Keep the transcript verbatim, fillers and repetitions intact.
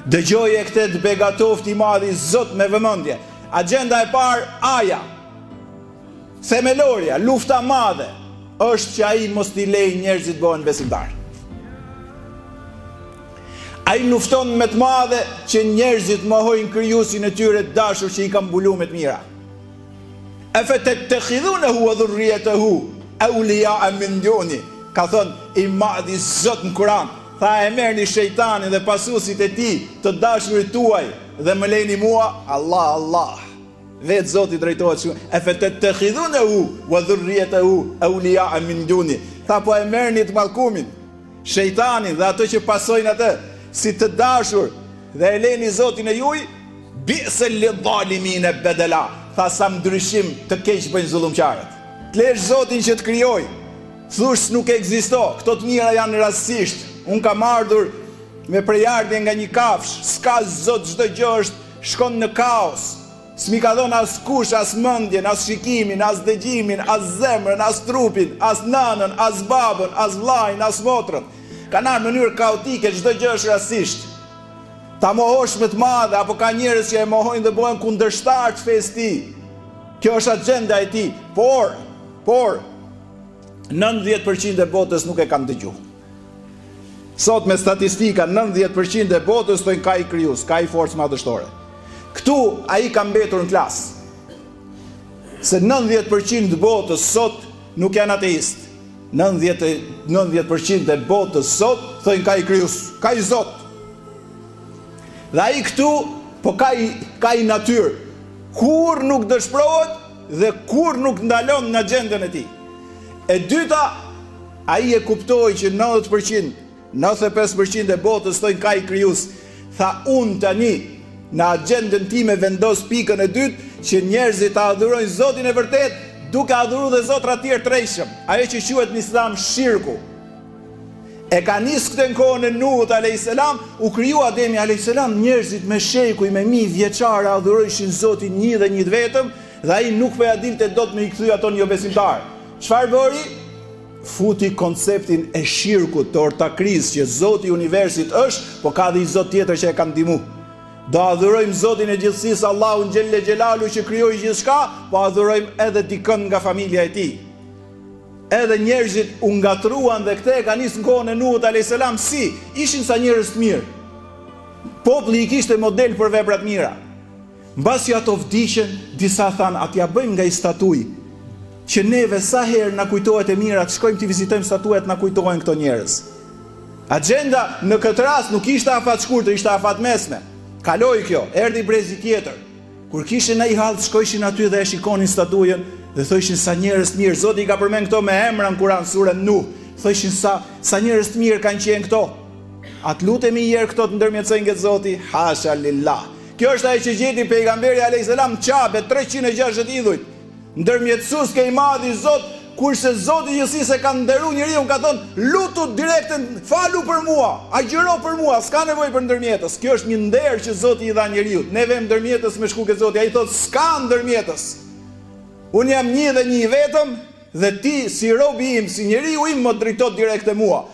Dëgjoje këtë të begatoft i madhi Zot me vëmendje. Agjenda e parë, aja. Themelorja, lufta madhe, është që ai mos t'i lejë njerëzit bëhen besimtar. Ai lufton me të madhe që njerëzit mohojnë krijuesin e tyre të dashur që i ka mbuluar me të mira. Afatattakhidunahu wa dhurriyyatahu awliya'a min duni. Ka thënë i madhi Zot në Kur'an. Tha e merrni shejtanin dhe pasuesit e tij të dashurit tuaj dhe më lejni mua, Allah, Allah. Vetë Zoti drejtohet shumë. Afatattakhidunahu wa dhurriyyatahu awliya'a min duni. Tha po e merrni të mallkumin, shejtanin dhe ato që pasojnë atë si të dashur dhe e lejni Zotin e juaj, bi'sal lidh-dhalimin badala. Tha sa ndryshim të keq bëjnë zullumqarët. Të lesh Zotin që të krijoj. Thush nuk ekzisto, këto të mira janë rastësisht. Unë kam ardhur me prejardhje nga një kafsh, s'ka Zot, çdo gjë është shkon në kaos. S'mi ka dhënë as kush, as mendjen, as shikimin, as dëgjimin, as zemrën, as trupin, as nanën, as babën, as vllajin, as motrën. Kanë ardhur në mënyrë kaotike, çdo gjë është rastësisht. Ta mohosh me të madhe, apo ka njerëz që e mohojnë dhe bëhen kundërshtar të fesë tij. Kjo është agjenda e tij, por, por nëntëdhjetë përqind e botës nuk e kanë dëgjuar. Sot me statistika nëntëdhjetë përqind e botës thonë ka i krijues, ka i forcë madhështore. Këtu ai ka mbetur në klasë. Se nëntëdhjetë përqind e botës sot nuk janë ateist. nëntëdhjetë përqind e botës sot thonë ka i krijues, ka i Zot. Dhe ai këtu po ka i, ka i natyrë. Kur nuk dëshpërohet dhe kur nuk ndalon në agjendën e tij. E dyta, ai e kuptoi që nëntëdhjetë përqind nëntëdhjetë e pesë përqind e botës thonë ka i krijues. Tha unë tani në agjendën time vendos pikën e dytë që njerëzit ta adhurojnë Zotin e vërtet duke adhuruar dhe zotra të tjerë të rrejshëm. Ajo që quhet në Islam shirku. E ka nis këtë në kohën e Nuhut alayhis salam, u kriju Ademi alayhis salam, njerëzit me shekuj me mijë vjeçare adhurojshin Zotin një dhe një të vetëm, dhe ai nuk po ja dilte dot me i kthy ato një besimtar. Çfarë bëri? Futi konceptin e shirkut të ortakrisë që Zoti i universit është, po ka dhe i Zot tjetër që e ka ndihmu. Do adhurojmë Zotin e gjithësisë, Allahun xhelle xhelalu që krijoi gjithçka, po adhurojmë edhe dikën nga familja e tij. Edhe njerëzit u ngatruan dhe këtë e ka nisë në kohën e Nuhut alayhis salam, si ishin sa njerëz të mirë. Populli i kishte model për vepra të mira. Mbasi ato vdiqën, disa thanë, atja bëjmë nga i statuj, që neve sa herë na kujtohet e mirat, shkojmë të vizitojmë statuet, na kujtojnë këto njerëz. Agjenda në këtë rast nuk ishte afat shkurtër, ishte afat mesme. Kaloi kjo, erdhi brezi tjetër. Kur kishin ai hall, shkojshin aty dhe e shikonin statujën dhe thoshin sa njerëz të mirë. Zoti i ka përmend këto me emra në Kur'an, surën Nuh. Thoshin sa sa njerëz të mirë kanë qenë këto. At lutemi një herë këto të ndërmjetësojnë nga Zoti, hasha lillah. Kjo është ajo që gjeti pejgamberi alayhis salam Çabe treqind e gjashtëdhjetë idhujt. Ndërmjetësues ke i madhi Zot, kurse Zoti i gjithësisë ka nderuar njeriu, ka thonë lutu direkt, falu për mua, agjëro për mua, s'ka nevojë për ndërmjetës. Kjo është një nder që Zoti i dha njeriu. Neve ndërmjetës me shku ke Zoti, ai thotë s'ka ndërmjetës. Unë jam një dhe një vetëm dhe ti si robi im, si njeriu im më drejto direkt te mua.